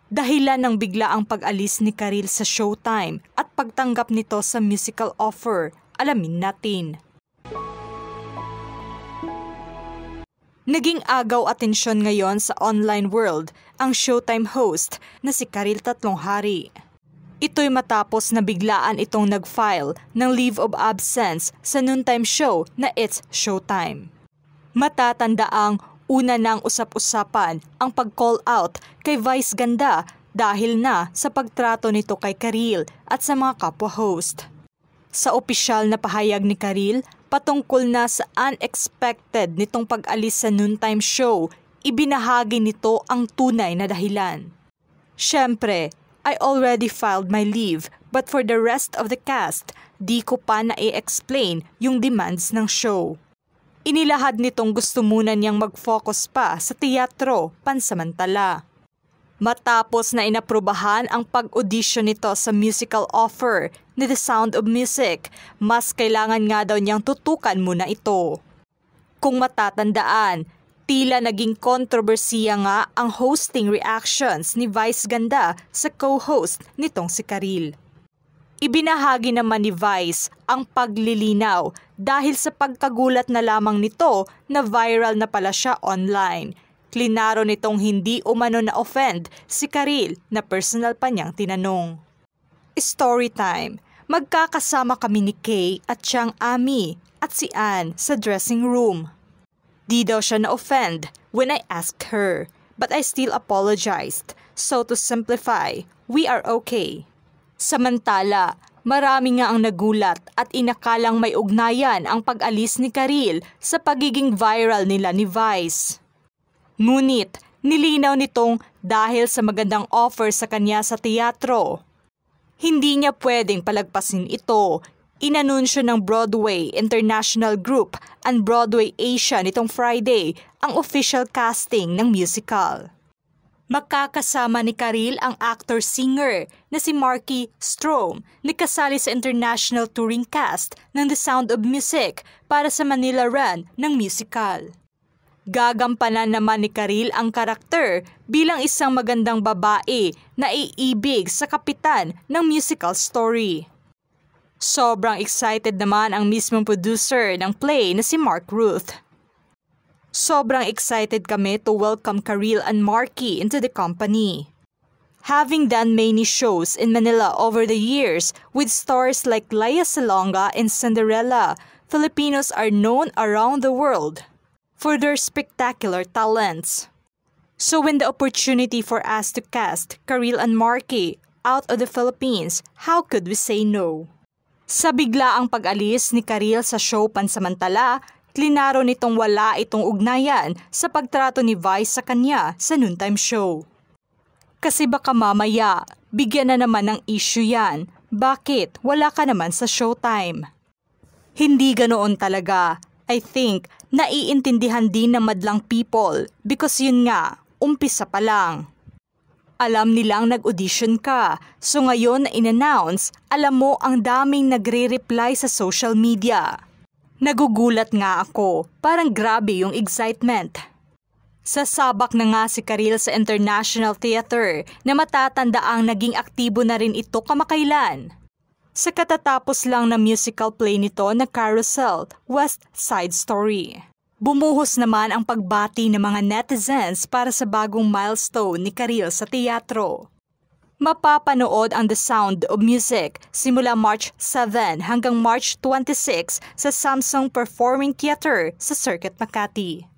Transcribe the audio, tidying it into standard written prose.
Dahilan ng biglaang pag-alis ni Karil sa Showtime at pagtanggap nito sa musical offer, alamin natin. Naging agaw atensyon ngayon sa online world ang Showtime host na si Karil Tatlonghari. Ito'y matapos na biglaan itong nag-file ng leave of absence sa noontime show na It's Showtime. Matatandaang una nang usap-usapan ang pag-call out kay Vice Ganda dahil na sa pagtrato nito kay Karil at sa mga kapwa-host. Sa opisyal na pahayag ni Karil, patungkol na sa unexpected nitong pag-alis sa noontime show, ibinahagi nito ang tunay na dahilan. Siyempre, I already filed my leave but for the rest of the cast, di ko pa na-explain yung demands ng show. Inilahad nitong gusto muna niyang mag-focus pa sa teatro pansamantala. Matapos na inaprubahan ang pag-audition nito sa musical offer ni The Sound of Music, mas kailangan nga daw niyang tutukan muna ito. Kung matatandaan, tila naging kontrobersiya nga ang hosting reactions ni Vice Ganda sa co-host nitong si Karil. Ibinahagi naman ni Vice ang paglilinaw dahil sa pagkagulat na lamang nito na viral na pala siya online. Klinaro nitong hindi umano na-offend si Karil na personal pa niyang tinanong. Story time. Magkakasama kami ni Kay at siyang Ami at si Ann sa dressing room. Di daw siya na-offend when I asked her, but I still apologized. So to simplify, we are okay. Samantala, marami nga ang nagulat at inakalang may ugnayan ang pag-alis ni Karil sa pagiging viral nila ni Vice. Ngunit, nilinaw nitong dahil sa magandang offer sa kanya sa teatro. Hindi niya pwedeng palagpasin ito. Inanunsyo ng Broadway International Group and Broadway Asia nitong Friday ang official casting ng musical. Makakasama ni Karil ang actor-singer na si Marky Strom na kasali sa international touring cast ng The Sound of Music para sa Manila run ng musical. Gagampanan naman ni Karil ang karakter bilang isang magandang babae na iibig sa kapitan ng musical story. Sobrang excited naman ang mismong producer ng play na si Mark Ruth. Sobrang excited kami to welcome Karil and Marky into the company. Having done many shows in Manila over the years with stars like Lea Salonga and Cinderella, Filipinos are known around the world for their spectacular talents. So when the opportunity for us to cast Karil and Marky out of the Philippines, how could we say no? Sa biglaang pag-alis ni Karil sa show pansamantala, klinaro nitong wala itong ugnayan sa pagtrato ni Vice sa kanya sa noontime show. Kasi baka mamaya, bigyan na naman ng issue yan. Bakit wala ka naman sa Showtime? Hindi ganoon talaga. I think naiintindihan din ng madlang people because yun nga, umpisa pa lang. Alam nilang nag-audition ka, so ngayon na in-announce, alam mo ang daming nagre-reply sa social media. Nagugulat nga ako, parang grabe yung excitement. Sasabak na nga si Karil sa International Theater na matatandaang naging aktibo na rin ito kamakailan. Sa katatapos lang na musical play nito na Carousel, West Side Story. Bumuhos naman ang pagbati ng mga netizens para sa bagong milestone ni Karil sa teatro. Mapapanood ang The Sound of Music simula March 7 hanggang March 26 sa Samsung Performing Theater sa Circuit Makati.